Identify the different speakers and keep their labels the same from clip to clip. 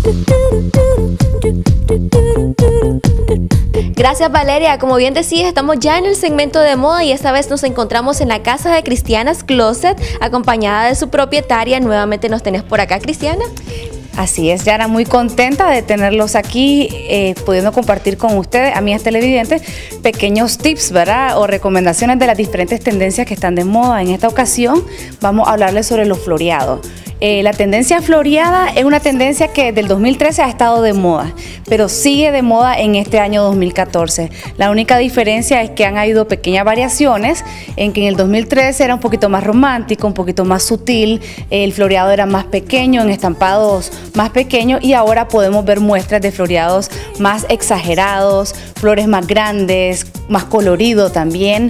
Speaker 1: Gracias, Valeria. Como bien decías, estamos ya en el segmento de moda y esta vez nos encontramos en la casa de Cristiana's Closet, acompañada de su propietaria. Nuevamente nos tenés por acá, Cristiana.
Speaker 2: Así es, Yara, muy contenta de tenerlos aquí, pudiendo compartir con ustedes, amigas televidentes, pequeños tips, ¿verdad? O recomendaciones de las diferentes tendencias que están de moda. En esta ocasión vamos a hablarles sobre los floreados. La tendencia floreada es una tendencia que desde el 2013 ha estado de moda, pero sigue de moda en este año 2014. La única diferencia es que han habido pequeñas variaciones, en que en el 2013 era un poquito más romántico, un poquito más sutil, el floreado era más pequeño, en estampados más pequeños, y ahora podemos ver muestras de floreados más exagerados, flores más grandes, más colorido también.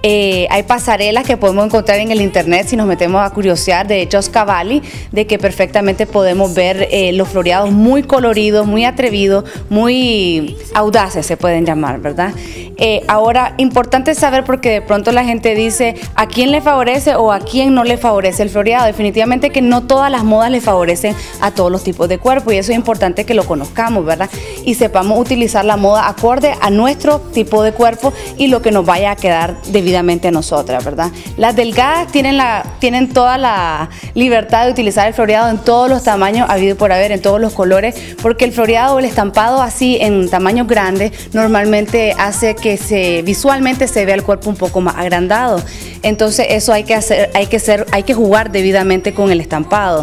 Speaker 2: Hay pasarelas que podemos encontrar en el internet si nos metemos a curiosear de Just Cavalli, de que perfectamente podemos ver los floreados muy coloridos, muy atrevidos, muy audaces se pueden llamar, ¿verdad? Ahora, importante saber, porque de pronto la gente dice a quién le favorece o a quién no le favorece el floreado. Definitivamente que no todas las modas le favorecen a todos los tipos de cuerpo, y eso es importante que lo conozcamos, ¿verdad? Y sepamos utilizar la moda acorde a nuestro tipo de cuerpo y lo que nos vaya a quedar debidamente a nosotras, ¿verdad? Las delgadas tienen toda la libertad de utilizar el floreado en todos los tamaños habido por haber, en todos los colores, porque el floreado o el estampado así en tamaños grandes normalmente hace que visualmente se vea el cuerpo un poco más agrandado. Entonces eso hay que jugar debidamente con el estampado.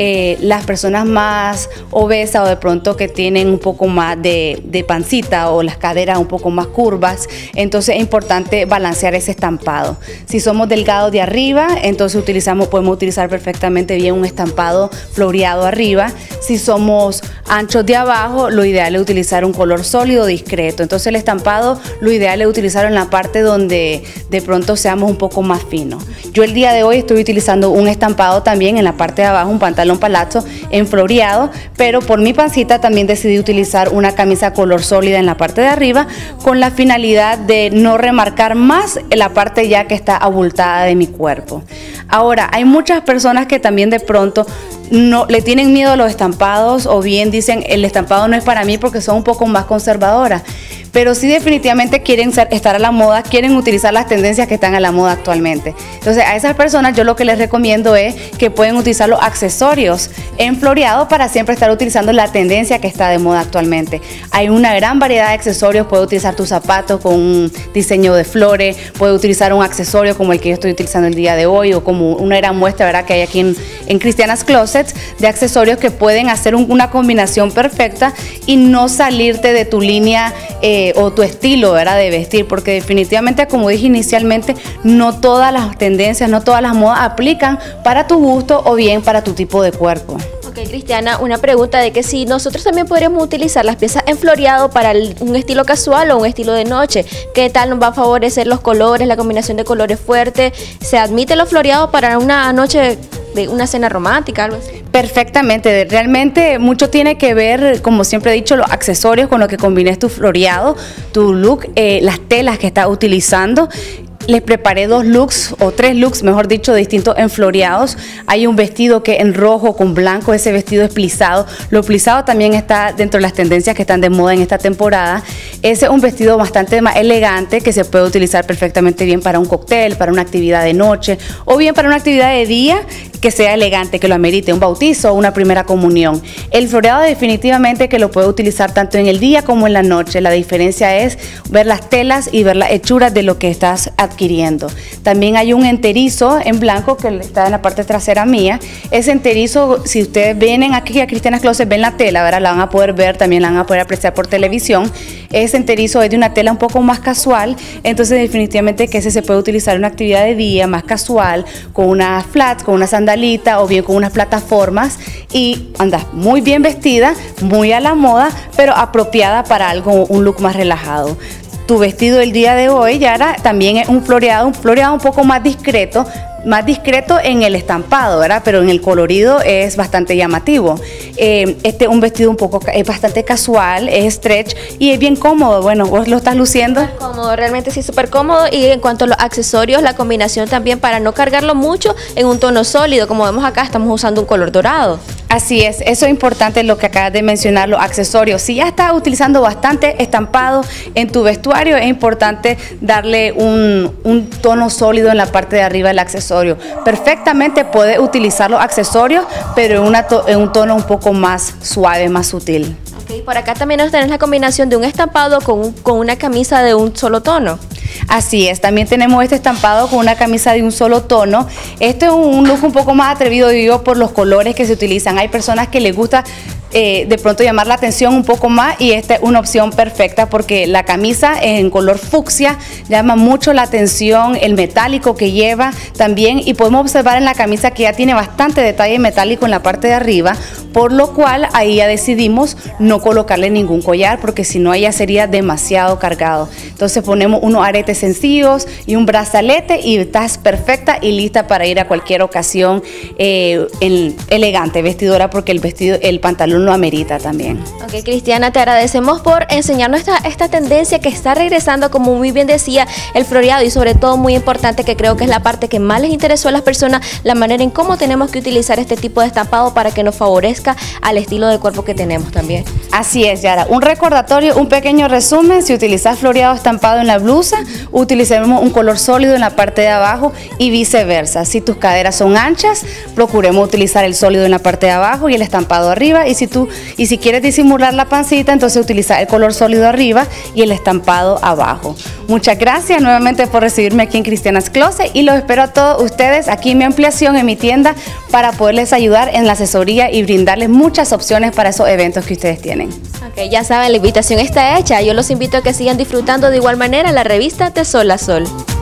Speaker 2: Las personas más obesas o de pronto que tienen un poco más de pancita o las caderas un poco más curvas, entonces es importante balancear ese estampado. Si somos delgados de arriba, entonces podemos utilizar perfectamente bien un estampado floreado arriba. Si somos anchos de abajo, lo ideal es utilizar un color sólido discreto. Entonces el estampado, lo ideal es utilizarlo en la parte donde de pronto seamos un poco más finos. Yo el día de hoy estoy utilizando un estampado también en la parte de abajo, un pantalón palazzo en floreado, pero por mi pancita también decidí utilizar una camisa color sólida en la parte de arriba, con la finalidad de no remarcar más la parte ya que está abultada de mi cuerpo. Ahora, hay muchas personas que también de pronto no le tienen miedo a los estampados, o bien dicen el estampado no es para mí porque son un poco más conservadoras, pero sí definitivamente quieren estar a la moda, quieren utilizar las tendencias que están a la moda actualmente. Entonces a esas personas yo lo que les recomiendo es que pueden utilizar los accesorios en floreado para siempre estar utilizando la tendencia que está de moda actualmente. Hay una gran variedad de accesorios, puedes utilizar tus zapatos con un diseño de flores, puedes utilizar un accesorio como el que yo estoy utilizando el día de hoy, o como una gran muestra, ¿verdad?, que hay aquí en Cristiana's Closet, de accesorios que pueden hacer una combinación perfecta y no salirte de tu línea o tu estilo, ¿verdad?, de vestir, porque definitivamente, como dije inicialmente, no todas las tendencias, no todas las modas aplican para tu gusto o bien para tu tipo de cuerpo.
Speaker 1: Ok, Cristiana, una pregunta de que si nosotros también podríamos utilizar las piezas en floreado para un estilo casual o un estilo de noche, ¿qué tal nos va a favorecer los colores, la combinación de colores fuerte? ¿Se admite los floreados para una noche de una cena romántica, algo así?
Speaker 2: Perfectamente, realmente mucho tiene que ver, como siempre he dicho, los accesorios con los que combines tu floreado, tu look, las telas que estás utilizando. Les preparé 2 looks o 3 looks, mejor dicho, distintos en floreados. Hay un vestido que en rojo con blanco, ese vestido es plisado. Lo plisado también está dentro de las tendencias que están de moda en esta temporada. Ese es un vestido bastante más elegante que se puede utilizar perfectamente bien para un cóctel, para una actividad de noche o bien para una actividad de día que sea elegante, que lo amerite, un bautizo o una primera comunión. El floreado definitivamente que lo puede utilizar tanto en el día como en la noche. La diferencia es ver las telas y ver las hechuras de lo que estás adquiriendo. También hay un enterizo en blanco que está en la parte trasera mía. Ese enterizo, si ustedes vienen aquí a Cristiana's Closet, ven la tela, ¿verdad?, la van a poder ver, también la van a poder apreciar por televisión. Ese enterizo es de una tela un poco más casual, entonces definitivamente que ese se puede utilizar en una actividad de día más casual, con unas flats, con una sandalita o bien con unas plataformas, y andas muy bien vestida, muy a la moda, pero apropiada para algo, un look más relajado. Tu vestido el día de hoy, Yara, también es un floreado un poco más discreto, más discreto en el estampado, ¿verdad? Pero en el colorido es bastante llamativo. Un vestido es bastante casual, es stretch y es bien cómodo. Bueno, vos lo estás luciendo.
Speaker 1: Súper cómodo, realmente sí, súper cómodo. Y en cuanto a los accesorios, la combinación también para no cargarlo mucho en un tono sólido. Como vemos acá, estamos usando un color dorado.
Speaker 2: Así es, eso es importante lo que acabas de mencionar, los accesorios. Si ya estás utilizando bastante estampado en tu vestuario, es importante darle un tono sólido en la parte de arriba del accesorio. Perfectamente puedes utilizar los accesorios, pero en un tono un poco más suave, más sutil.
Speaker 1: Okay, por acá también nos tenés la combinación de un estampado con una camisa de un solo tono.
Speaker 2: Así es, también tenemos este estampado con una camisa de un solo tono. Este es un look un poco más atrevido, digo, por los colores que se utilizan. Hay personas que les gusta de pronto llamar la atención un poco más y esta es una opción perfecta porque la camisa en color fucsia llama mucho la atención, el metálico que lleva también, y podemos observar en la camisa que ya tiene bastante detalle metálico en la parte de arriba, por lo cual ahí ya decidimos no colocarle ningún collar porque si no ella sería demasiado cargado. Entonces ponemos unos aretes sencillos y un brazalete y estás perfecta y lista para ir a cualquier ocasión elegante, vestidora, porque el pantalón lo amerita también.
Speaker 1: Ok, Cristiana, te agradecemos por enseñarnos esta tendencia que está regresando, como muy bien decía, el floreado, y sobre todo muy importante, que creo que es la parte que más les interesó a las personas, la manera en cómo tenemos que utilizar este tipo de estampado para que nos favorezca al estilo de cuerpo que tenemos también.
Speaker 2: Así es, Yara. Un recordatorio, un pequeño resumen: si utilizas floreado estampado en la blusa, utilicemos un color sólido en la parte de abajo y viceversa. Si tus caderas son anchas, procuremos utilizar el sólido en la parte de abajo y el estampado arriba, y si quieres disimular la pancita, entonces utiliza el color sólido arriba y el estampado abajo. Muchas gracias nuevamente por recibirme aquí en Cristiana's Closet y los espero a todos ustedes aquí en mi ampliación, en mi tienda, para poderles ayudar en la asesoría y brindarles muchas opciones para esos eventos que ustedes tienen.
Speaker 1: Ok, ya saben, la invitación está hecha. Yo los invito a que sigan disfrutando de igual manera la revista de Sol a Sol.